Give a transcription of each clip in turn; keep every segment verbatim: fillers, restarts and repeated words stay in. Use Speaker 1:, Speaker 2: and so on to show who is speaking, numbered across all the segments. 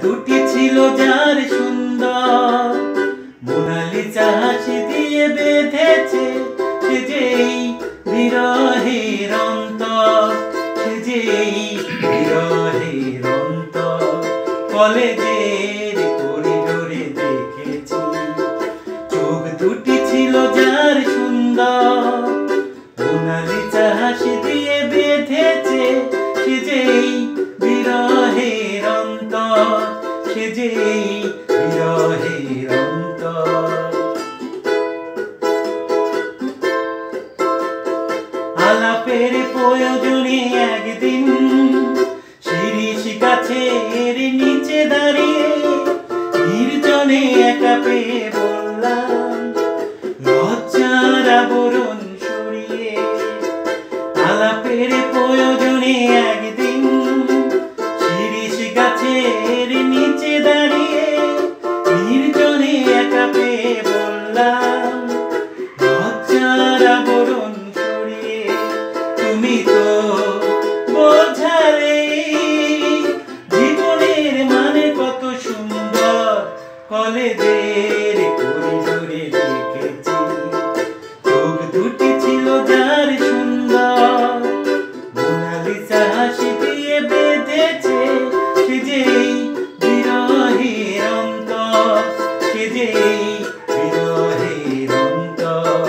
Speaker 1: দুটি ছিল যার সুন্দর, মোনালিসা হাসি দিয়ে বেঁধেছে সে যেই বিরহের অন্তর, সে যেই বিরহের অন্তর। কলেজের করিডোরে দেখেছি চোখ দুটি ছিল যার সুন্দর, মোনালিসা হাসি দিয়ে বেঁধেছে সে যেই বিরহের অন্তর, সে যেই বিরহের অন্তর। আলাপের প্রয়োজনে একদিন শিরিষ গাছের নিচে দাঁড়িয়ে নির্জনে একা পেয়ে বললাম লজ্জার আবরণ সরিয়ে। আলাপের প্রয়োজনে একদিন শিরিষ গাছের নিচে দাঁড়িয়ে নির্জনে একা পেয়ে বললাম লজ্জার আবরণ সরিয়ে। তুমি তো বোঝালে জীবনের মানে কত সুন্দর, কলেজের করিডোরে দেখেছি চোখ দুটি ছিল যার সুন্দর, মোনালিসা হাসি দিয়ে বেঁধেছে সে যেই বিরহের অন্তর, সে যেই বিরহের অন্তর।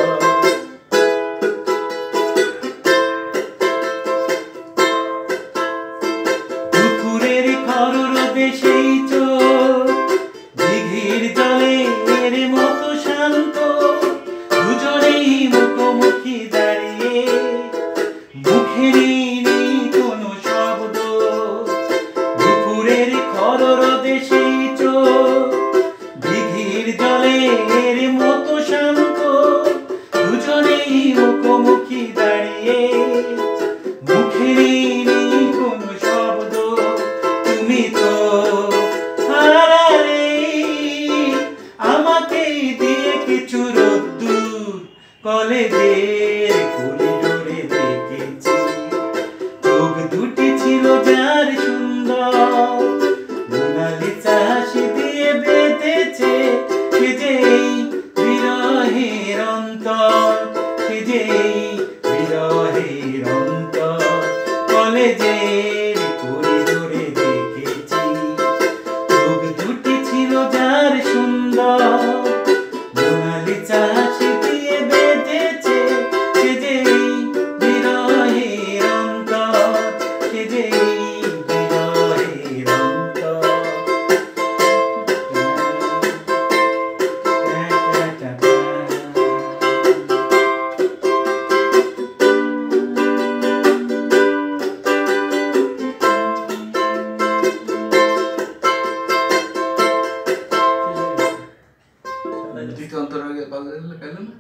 Speaker 1: দুপুরের খররোদে সেই চোখ দিঘির জলের মতো শান্ত, দুজনেই মুখোমুখি দাঁড়িয়ে মুখেরই নেই কোনো শব্দ। দুপুরের খররোদে সেই চোখ দিঘির জলের মতো শান্ত, দুজনেই মুখোমুখি দাঁড়িয়ে মুখেরই নেই কোনো শব্দ। তুমি তো হারালে আমাকে দিয়ে কিছু রোদ্দুর, কলেজের করিডোরে দেখেছি চোখ দুটি ছিল যার সুন্দর, মোনালিসা হাসি দিয়ে বেঁধেছে সে যেই বিরহের অন্তর, সে যেই বিরহের অন্তর। কলেজের করিডোরে দেখেছি চোখ দুটি ছিল যার সুন্দর, মোনালিসা হাসি দিয়ে বেঁধেছে সে যেই বিরহের অন্তর, সে যেই বিরহের অন্তর।
Speaker 2: দ্বিতীয় অন্তরাগে পাইলেন না?